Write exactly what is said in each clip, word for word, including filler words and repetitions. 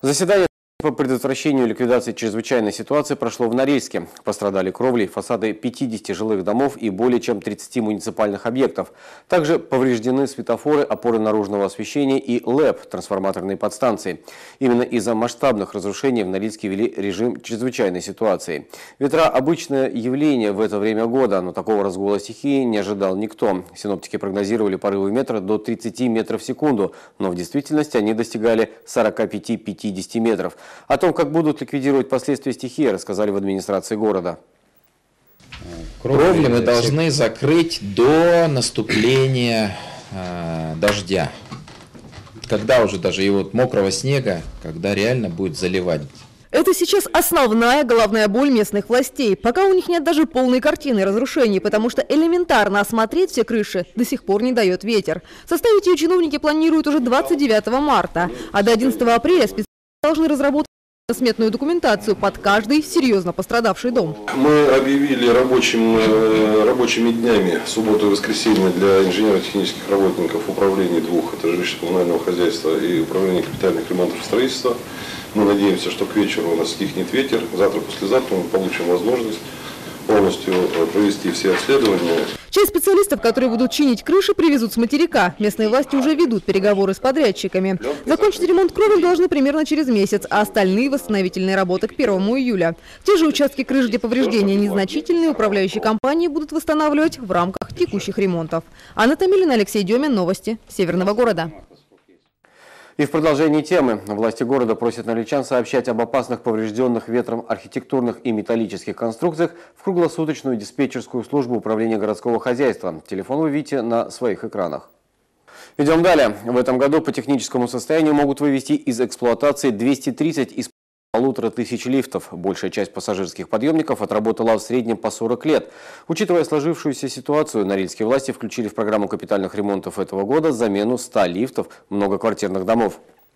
Заседание по предотвращению и ликвидации чрезвычайной ситуации прошло в Норильске. Пострадали кровли, фасады пятидесяти жилых домов и более чем тридцати муниципальных объектов. Также повреждены светофоры, опоры наружного освещения и ЛЭП, трансформаторные подстанции. Именно из-за масштабных разрушений в Норильске ввели режим чрезвычайной ситуации. Ветра – обычное явление в это время года, но такого разгула стихии не ожидал никто. Синоптики прогнозировали порывы ветра до тридцати метров в секунду, но в действительности они достигали сорока пяти — пятидесяти метров. О том, как будут ликвидировать последствия стихии, рассказали в администрации города. Кровли мы должны закрыть до наступления э, дождя. Когда уже даже и вот мокрого снега, когда реально будет заливать. Это сейчас основная головная боль местных властей. Пока у них нет даже полной картины разрушений, потому что элементарно осмотреть все крыши до сих пор не дает ветер. Составить ее чиновники планируют уже двадцать девятого марта, а до одиннадцатого апреля специалисты должны разработать сметную документацию под каждый серьезно пострадавший дом. Мы объявили рабочим, рабочими днями субботу и воскресенье для инженерно-технических работников управления двух, это жилищно-коммунального хозяйства и управления капитальных ремонтов и строительства. Мы надеемся, что к вечеру у нас стихнет ветер. Завтра-послезавтра мы получим возможность полностью провести все обследования. Часть специалистов, которые будут чинить крыши, привезут с материка. Местные власти уже ведут переговоры с подрядчиками. Закончить ремонт кровель должны примерно через месяц, а остальные восстановительные работы к первому июля. Те же участки крыш, где повреждения незначительные, управляющие компании будут восстанавливать в рамках текущих ремонтов. Анна Томилина, Алексей Демин, новости Северного города. И в продолжении темы власти города просят норильчан сообщать об опасных поврежденных ветром архитектурных и металлических конструкциях в круглосуточную диспетчерскую службу управления городского хозяйства. Телефон вы видите на своих экранах. Идем далее. В этом году по техническому состоянию могут вывести из эксплуатации двести тридцать из полутора тысяч лифтов. Большая часть пассажирских подъемников отработала в среднем по сорок лет. Учитывая сложившуюся ситуацию, норильские власти включили в программу капитальных ремонтов этого года замену ста лифтов многоквартирных домов.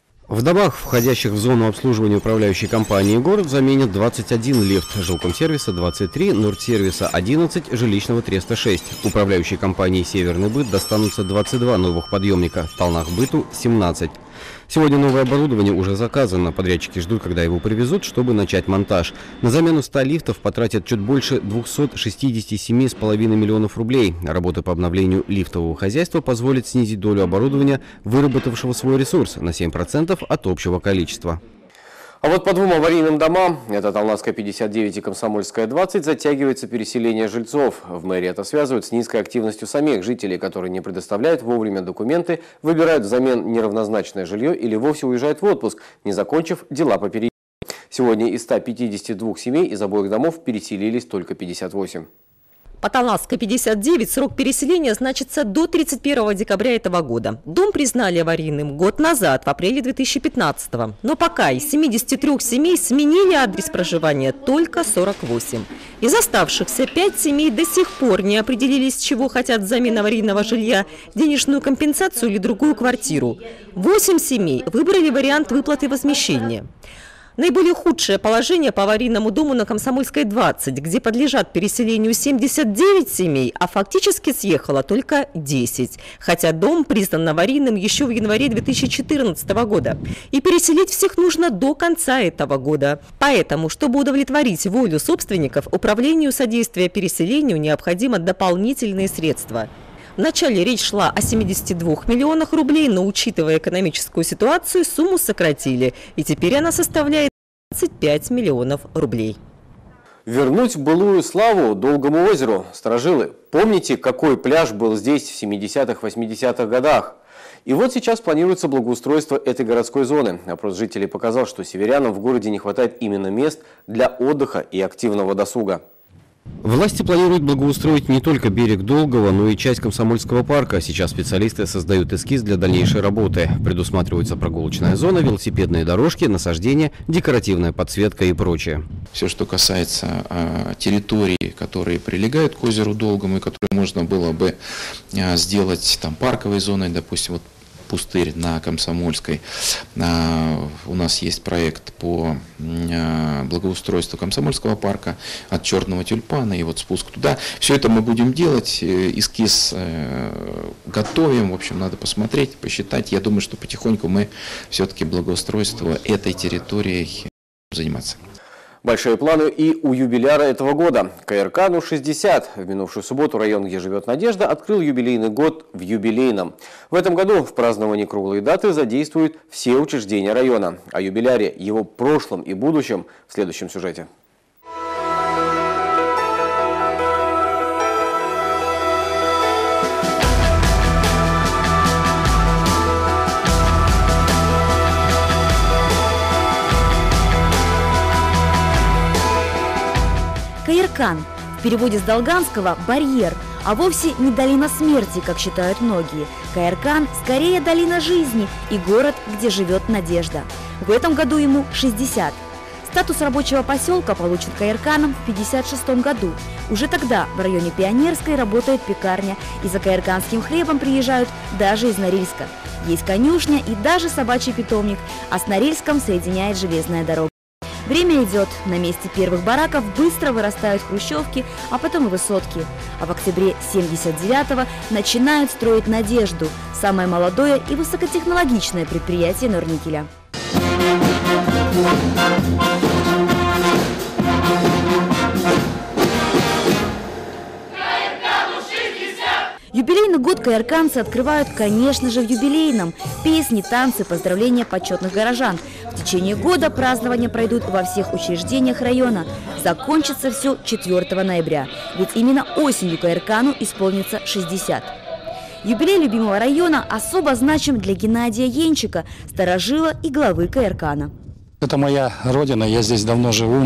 В домах, входящих в зону обслуживания управляющей компании, город заменит двадцать один лифт, жилкомсервиса двадцать три, Нордсервиса одиннадцать, жилищного треста шесть. Управляющей компании «Северный быт» достанутся двадцать два новых подъемника, Талнах-быту семнадцать. Сегодня новое оборудование уже заказано. Подрядчики ждут, когда его привезут, чтобы начать монтаж. На замену ста лифтов потратят чуть больше двухсот шестидесяти семи с половиной миллионов рублей. Работы по обновлению лифтового хозяйства позволят снизить долю оборудования, выработавшего свой ресурс, на семь процентов от общего количества. А вот по двум аварийным домам, это Талнахская пятьдесят девять и Комсомольская двадцать, затягивается переселение жильцов. В мэрии это связывают с низкой активностью самих жителей, которые не предоставляют вовремя документы, выбирают взамен неравнозначное жилье или вовсе уезжают в отпуск, не закончив дела по переезду. Сегодня из ста пятидесяти двух семей из обоих домов переселились только пятьдесят восемь. По Талнахской пятьдесят девять срок переселения значится до тридцать первого декабря этого года. Дом признали аварийным год назад, в апреле две тысячи пятнадцатого. Но пока из семидесяти трёх семей сменили адрес проживания только сорок восемь. Из оставшихся пять семей до сих пор не определились, чего хотят взамен аварийного жилья – денежную компенсацию или другую квартиру. Восемь семей выбрали вариант выплаты возмещения. Наиболее худшее положение по аварийному дому на Комсомольской двадцать, где подлежат переселению семьдесят девять семей, а фактически съехало только десять. Хотя дом признан аварийным еще в январе две тысячи четырнадцатого года. И переселить всех нужно до конца этого года. Поэтому, чтобы удовлетворить волю собственников, управлению содействия переселению необходимо дополнительные средства. Вначале речь шла о семидесяти двух миллионах рублей, но, учитывая экономическую ситуацию, сумму сократили. И теперь она составляет двадцать пять миллионов рублей. Вернуть былую славу Долгому озеру. Старожилы, помните, какой пляж был здесь в семидесятых — восьмидесятых годах? И вот сейчас планируется благоустройство этой городской зоны. Опрос жителей показал, что северянам в городе не хватает именно мест для отдыха и активного досуга. Власти планируют благоустроить не только берег Долгого, но и часть Комсомольского парка. Сейчас специалисты создают эскиз для дальнейшей работы. Предусматривается прогулочная зона, велосипедные дорожки, насаждения, декоративная подсветка и прочее. Все, что касается э, территорий, которые прилегают к озеру Долгому и которые можно было бы э, сделать там парковой зоной, допустим, вот пустырь на Комсомольской. У нас есть проект по благоустройству Комсомольского парка от Черного тюльпана и вот спуск туда. Все это мы будем делать, эскиз готовим, в общем, надо посмотреть, посчитать. Я думаю, что потихоньку мы все-таки благоустройство этой территории заниматься. Большие планы и у юбиляра этого года. Каиркану шестьдесят. В минувшую субботу район, где живет Надежда, открыл юбилейный год в юбилейном. В этом году в праздновании круглой даты задействуют все учреждения района. О юбиляре, его прошлом и будущем в следующем сюжете. Каиркан. В переводе с долганского «барьер», а вовсе не долина смерти, как считают многие. Каиркан скорее долина жизни и город, где живет Надежда. В этом году ему шестьдесят. Статус рабочего поселка получит Каирканом в пятьдесят шестом году. Уже тогда в районе Пионерской работает пекарня, и за каирканским хлебом приезжают даже из Норильска. Есть конюшня и даже собачий питомник, а с Норильском соединяет железная дорога. Время идет. На месте первых бараков быстро вырастают хрущевки, а потом и высотки. А в октябре семьдесят девятого начинают строить «Надежду» – самое молодое и высокотехнологичное предприятие Норникеля. Юбилейный год каирканцы открывают, конечно же, в юбилейном. Песни, танцы, поздравления почетных горожан. В течение года празднования пройдут во всех учреждениях района. Закончится все четвёртого ноября. Ведь именно осенью Каиркану исполнится шестьдесят. Юбилей любимого района особо значим для Геннадия Енчика, старожила и главы Каиркана. Это моя родина, я здесь давно живу.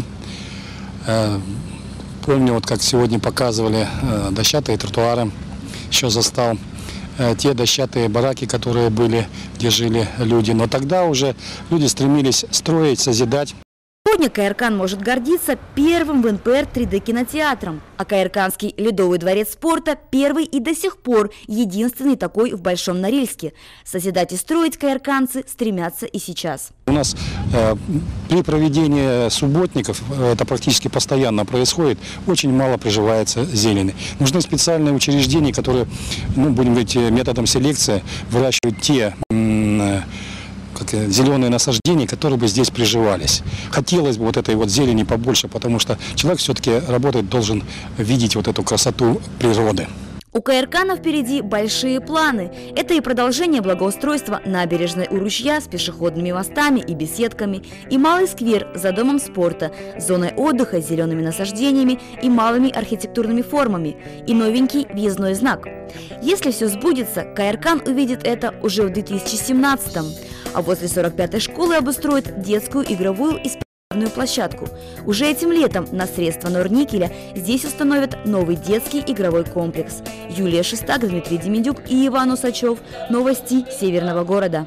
Помню, вот как сегодня показывали дощатые тротуары. Еще застал э, те дощатые бараки, которые были, где жили люди. Но тогда уже люди стремились строить, созидать. Сегодня Каиркан может гордиться первым в эн пэ эр три дэ кинотеатром. А Каирканский ледовый дворец спорта первый и до сих пор единственный такой в Большом Норильске. Созидать и строить каирканцы стремятся и сейчас. У нас э, при проведении субботников, это практически постоянно происходит, очень мало приживается зелени. Нужны специальные учреждения, которые, ну, будем говорить, методом селекции выращивают те э, как, зеленые насаждения, которые бы здесь приживались. Хотелось бы вот этой вот зелени побольше, потому что человек все-таки работает, должен видеть вот эту красоту природы. У Каиркана впереди большие планы. Это и продолжение благоустройства набережной у ручья с пешеходными мостами и беседками, и малый сквер за домом спорта, зоной отдыха с зелеными насаждениями и малыми архитектурными формами, и новенький въездной знак. Если все сбудется, Каиркан увидит это уже в две тысячи семнадцатом, а возле сорок пятой школы обустроит детскую игровую и площадку. Уже этим летом на средства Норникеля здесь установят новый детский игровой комплекс. Юлия Шестак, Дмитрий Демидюк и Иван Усачев. Новости Северного города.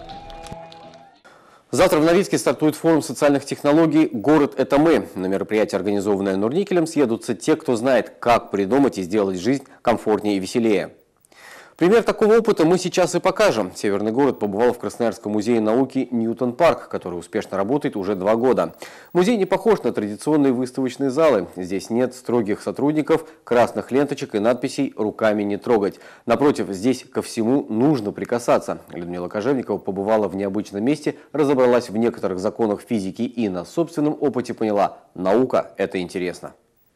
Завтра в Норильске стартует форум социальных технологий «Город – это мы». На мероприятие, организованное Норникелем, съедутся те, кто знает, как придумать и сделать жизнь комфортнее и веселее. Пример такого опыта мы сейчас и покажем. Северный город побывал в Красноярском музее науки «Ньютон Парк», который успешно работает уже два года. Музей не похож на традиционные выставочные залы. Здесь нет строгих сотрудников, красных ленточек и надписей «Руками не трогать». Напротив, здесь ко всему нужно прикасаться. Людмила Кожевникова побывала в необычном месте, разобралась в некоторых законах физики и на собственном опыте поняла – наука – это интересно.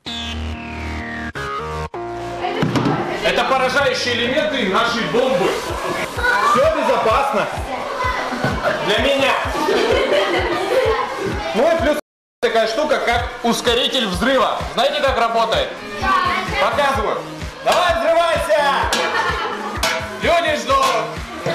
Это поражающие элементы нашей бомбы. Все безопасно. Для меня. Ну и плюс такая штука, как ускоритель взрыва. Знаете, как работает? Показываю. Давай, взрывайся! Люди ждут.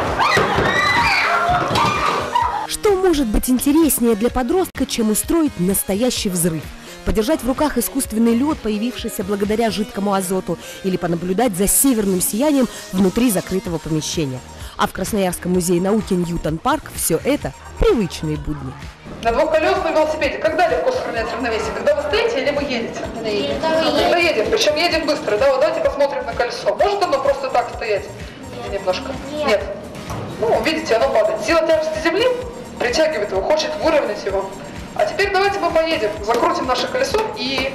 Что может быть интереснее для подростка, чем устроить настоящий взрыв? Подержать в руках искусственный лед, появившийся благодаря жидкому азоту, или понаблюдать за северным сиянием внутри закрытого помещения. А в Красноярском музее науки «Ньютон Парк» все это привычные будни. На двухколесном велосипеде когда легко сохранять равновесие? Когда вы стоите или вы едете? Когда едем. Когда едем. Причем едем быстро. Да, вот давайте посмотрим на колесо. Может оно просто так стоять? Немножко? Нет. Ну, видите, оно падает. Сила тяжести Земли притягивает его, хочет выровнять его. А теперь давайте мы поедем, закрутим наше колесо и...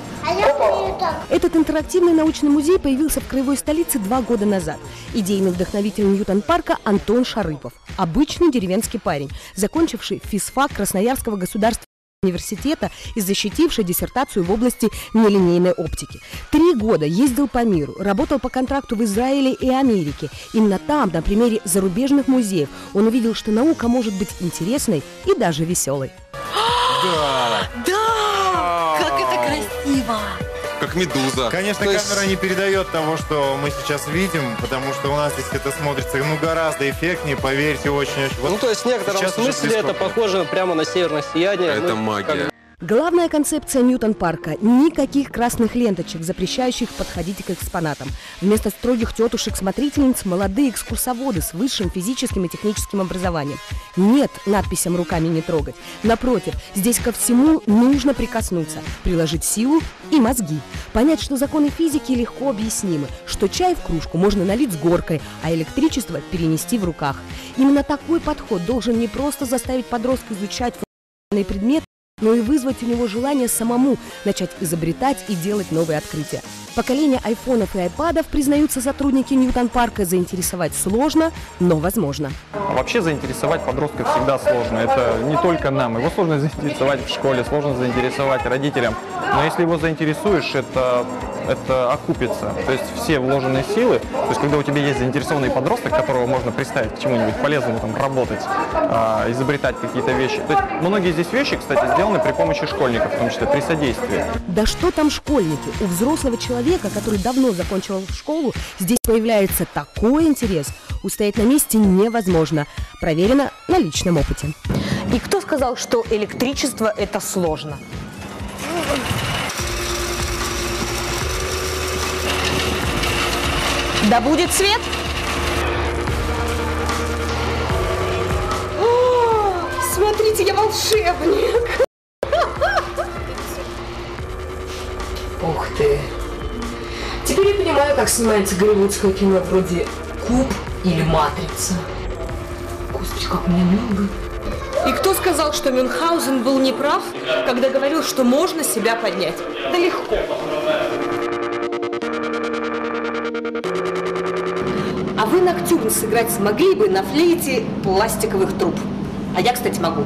Этот интерактивный научный музей появился в краевой столице два года назад. Идейный вдохновитель Ньютон-парка Антон Шарыпов. Обычный деревенский парень, закончивший физфак Красноярского государственного университета и защитивший диссертацию в области нелинейной оптики. Три года ездил по миру, работал по контракту в Израиле и Америке. Именно там, на примере зарубежных музеев, он увидел, что наука может быть интересной и даже веселой. Да! Да! Как это красиво! Как медуза. Конечно, То камера есть... не передает того, что мы сейчас видим, потому что у нас здесь это смотрится ну, гораздо эффектнее, поверьте, очень-очень. Вот ну, то есть в некотором смысле это похоже прямо на северное сияние. Это ну, магия. Как... Главная концепция Ньютон-парка – никаких красных ленточек, запрещающих подходить к экспонатам. Вместо строгих тетушек-смотрительниц – молодые экскурсоводы с высшим физическим и техническим образованием. Нет надписям «руками не трогать». Напротив, здесь ко всему нужно прикоснуться, приложить силу и мозги. Понять, что законы физики легко объяснимы, что чай в кружку можно налить с горкой, а электричество перенести в руках. Именно такой подход должен не просто заставить подростка изучать фундаментальные предметы, но и вызвать у него желание самому начать изобретать и делать новые открытия. Поколение айфонов и айпадов, признаются сотрудники Ньютон-парка, заинтересовать сложно, но возможно. Вообще заинтересовать подростка всегда сложно. Это не только нам. Его сложно заинтересовать в школе, сложно заинтересовать родителям. Но если его заинтересуешь, это, это окупится. То есть все вложенные силы, то есть когда у тебя есть заинтересованный подросток, которого можно представить к чему-нибудь полезному, там, работать, э, изобретать какие-то вещи. То есть многие здесь вещи, кстати, сделаны при помощи школьников, в том числе при содействии. Да что там школьники? У взрослого человека, который давно закончил школу, здесь появляется такой интерес. Устоять на месте невозможно. Проверено на личном опыте. И кто сказал, что электричество – это сложно? Да будет свет! О, смотрите, я волшебник! Ух ты! Теперь я понимаю, как снимается голливудское кино вроде «Куб» или «Матрица». Господи, как мне много! И кто сказал, что Мюнхгаузен был неправ, когда говорил, что можно себя поднять? Да легко. А вы ноктюрн сыграть смогли бы на флейте пластиковых труб? А я, кстати, могу.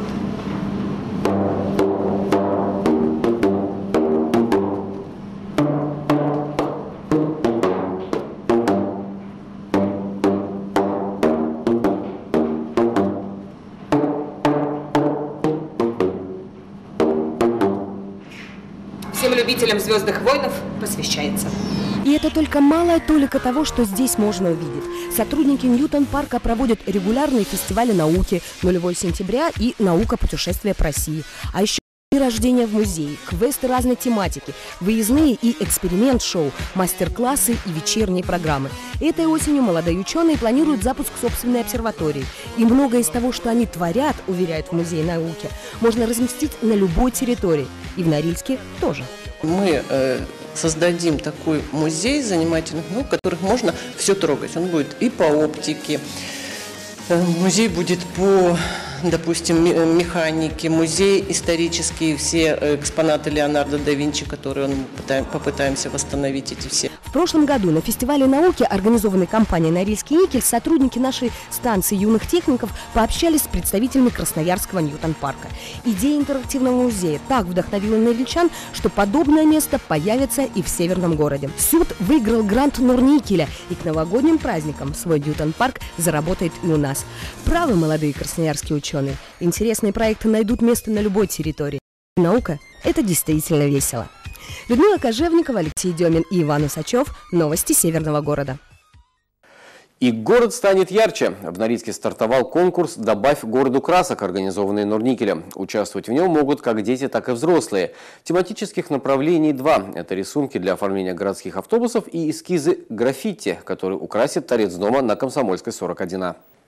Всем любителям «Звездных войнов» посвящается. И это только малая толика того, что здесь можно увидеть. Сотрудники Ньютон-парка проводят регулярные фестивали науки «Нулевое сентября» и «Наука путешествия по России». А еще дни рождения в музее, квесты разной тематики, выездные и эксперимент-шоу, мастер-классы и вечерние программы. Этой осенью молодые ученые планируют запуск собственной обсерватории. И многое из того, что они творят, уверяют в Музее науки, можно разместить на любой территории. И в Норильске тоже. Мы э, создадим такой музей занимательных наук, в которых можно все трогать. Он будет и по оптике, э, музей будет по, допустим, механике, музей исторический, все экспонаты Леонардо да Винчи, которые он пытаем, попытаемся восстановить эти все. В прошлом году на фестивале науки, организованной компанией «Норильский никель», сотрудники нашей станции юных техников пообщались с представителями Красноярского Ньютон-парка. Идея интерактивного музея так вдохновила норильчан, что подобное место появится и в северном городе. Суд выиграл грант Норникеля, и к новогодним праздникам свой Ньютон-парк заработает и у нас. Правы молодые красноярские ученые. Интересные проекты найдут место на любой территории. Наука – это действительно весело. Людмила Кожевникова, Алексей Демин и Иван Усачев. Новости Северного города. И город станет ярче. В Норильске стартовал конкурс «Добавь городу красок», организованный Норникелем. Участвовать в нем могут как дети, так и взрослые. Тематических направлений два. Это рисунки для оформления городских автобусов и эскизы граффити, которые украсят торец дома на Комсомольской, сорок один А.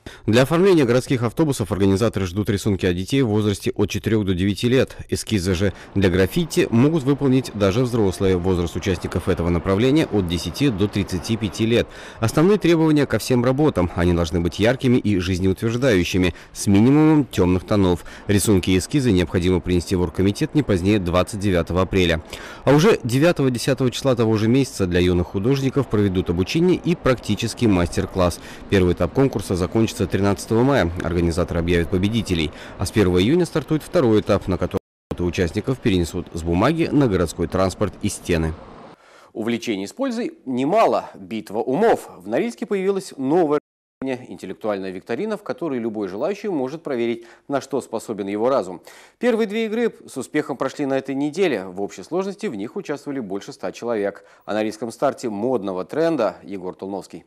Для оформления городских автобусов организаторы ждут рисунки от детей в возрасте от четырёх до девяти лет. Эскизы же для граффити могут выполнить даже взрослые. Возраст участников этого направления от десяти до тридцати пяти лет. Основные требования ко всем работам. Они должны быть яркими и жизнеутверждающими, с минимумом темных тонов. Рисунки и эскизы необходимо принести в оргкомитет не позднее двадцать девятого апреля. А уже девятого-десятого числа того же месяца для юных художников проведут обучение и практический мастер-класс. Первый этап конкурса закончится тринадцатого мая. Организаторы объявят победителей. А с первого июня стартует второй этап, на котором участников перенесут с бумаги на городской транспорт и стены. Увлечений с пользой немало. Битва умов. В Норильске появилась новая интеллектуальная викторина, в которой любой желающий может проверить, на что способен его разум. Первые две игры с успехом прошли на этой неделе. В общей сложности в них участвовали больше ста человек. О норильском старте модного тренда Егор Тулновский.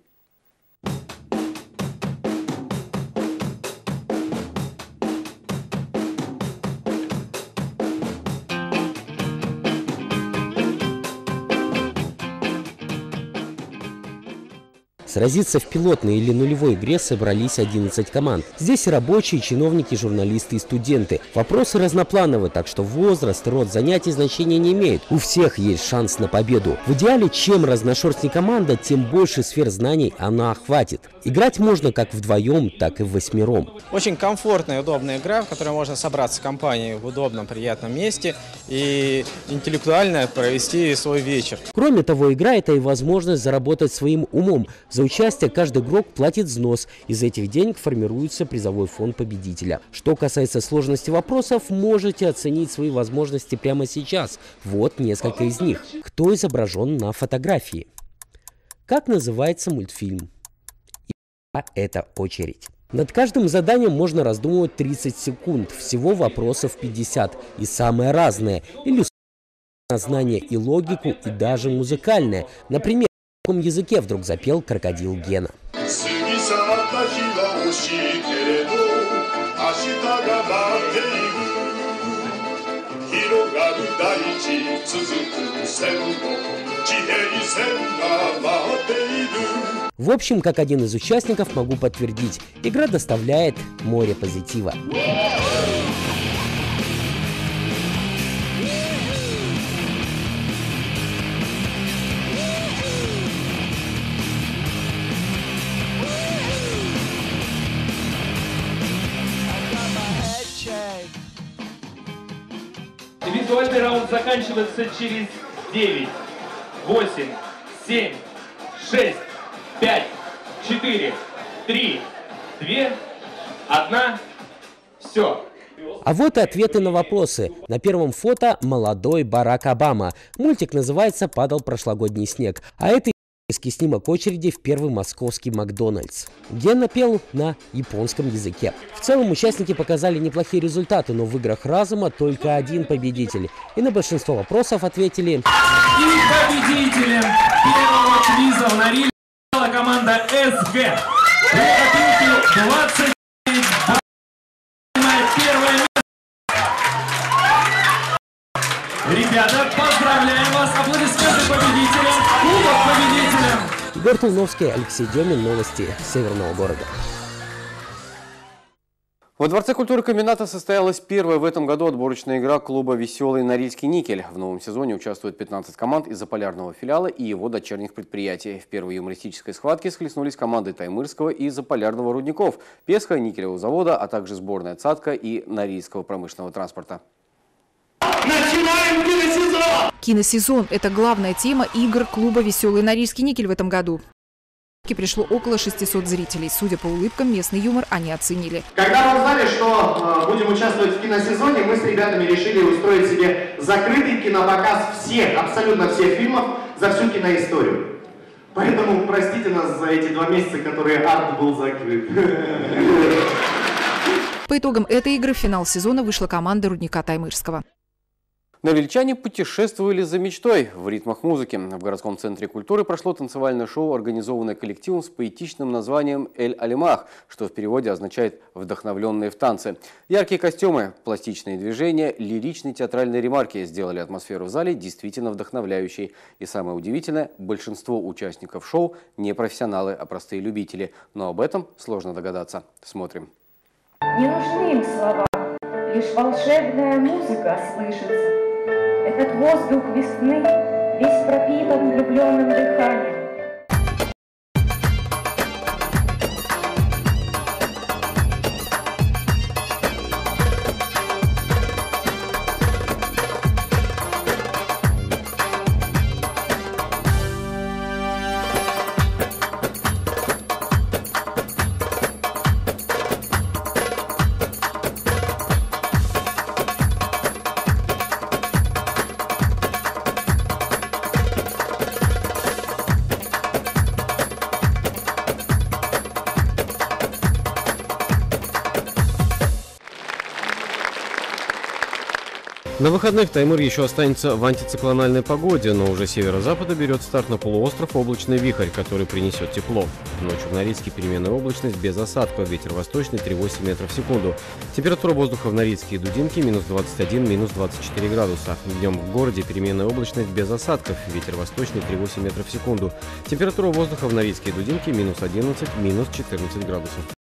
Сразиться в пилотной или нулевой игре собрались одиннадцать команд. Здесь и рабочие, чиновники, журналисты и студенты. Вопросы разноплановые, так что возраст, род занятий значения не имеет. У всех есть шанс на победу. В идеале, чем разношерстнее команда, тем больше сфер знаний она охватит. Играть можно как вдвоем, так и восьмером. Очень комфортная и удобная игра, в которой можно собраться в компании в удобном, приятном месте и интеллектуально провести свой вечер. Кроме того, игра – это и возможность заработать своим умом. За участие каждый игрок платит взнос. Из этих денег формируется призовой фонд победителя. Что касается сложности вопросов, можете оценить свои возможности прямо сейчас. Вот несколько из них. Кто изображен на фотографии? Как называется мультфильм? И это очередь. Над каждым заданием можно раздумывать тридцать секунд. Всего вопросов пятьдесят. И самые разные. Иллюстрации, знания и логику, и даже музыкальные. Например, на каком языке вдруг запел крокодил Гена. В общем, как один из участников могу подтвердить, игра доставляет море позитива. Визуальный раунд заканчивается через девять, восемь, семь, шесть, пять, четыре, три, два, один. Все. А вот и ответы на вопросы. На первом фото молодой Барак Обама. Мультик называется «Падал прошлогодний снег». А это снимок очереди в первый московский Макдональдс. Гена пел на японском языке. В целом участники показали неплохие результаты, но в играх разума только один победитель. И на большинство вопросов ответили... И победителем первого квиза в Норильске стала команда СГ. двадцать первое место. Ребята, поздравляем вас! Аплодисменты победителям! Кубок победителям! Егор Тулновский, Алексей Демин. Новости Северного города. Во Дворце культуры комбината состоялась первая в этом году отборочная игра клуба «Веселый Норильский никель». В новом сезоне участвуют пятнадцать команд из Заполярного филиала и его дочерних предприятий. В первой юмористической схватке схлестнулись команды Таймырского и Заполярного рудников, Песха, никелевого завода, а также сборная «Цатка» и Норильского промышленного транспорта. Начинаем киносезон! Киносезон – это главная тема игр клуба «Веселый Норильский никель» в этом году. Пришло около шестисот зрителей. Судя по улыбкам, местный юмор они оценили. Когда мы узнали, что э, будем участвовать в киносезоне, мы с ребятами решили устроить себе закрытый кинопоказ всех, абсолютно всех фильмов за всю киноисторию. Поэтому простите нас за эти два месяца, которые арт был закрыт. По итогам этой игры в финал сезона вышла команда рудника Таймырского. Норильчане путешествовали за мечтой в ритмах музыки. В городском центре культуры прошло танцевальное шоу, организованное коллективом с поэтичным названием «Эль-Алимах», что в переводе означает «вдохновленные в танце». Яркие костюмы, пластичные движения, лиричные театральные ремарки сделали атмосферу в зале действительно вдохновляющей. И самое удивительное, большинство участников шоу не профессионалы, а простые любители. Но об этом сложно догадаться. Смотрим. Не нужны им слова, лишь волшебная музыка слышится. Этот воздух весны весь пропитан влюбленным дыханием. На выходных Таймыр еще останется в антициклональной погоде, но уже с северо-запада берет старт на полуостров облачный вихрь, который принесет тепло. Ночью в Норильске переменная облачность без осадков, ветер восточный три и восемь метров в секунду. Температура воздуха в Норильске и Дудинке минус двадцать один, минус двадцать четыре градуса. Днем в городе переменная облачность без осадков, ветер восточный три и восемь метров в секунду. Температура воздуха в Норильске и Дудинке минус одиннадцать, минус четырнадцать градусов.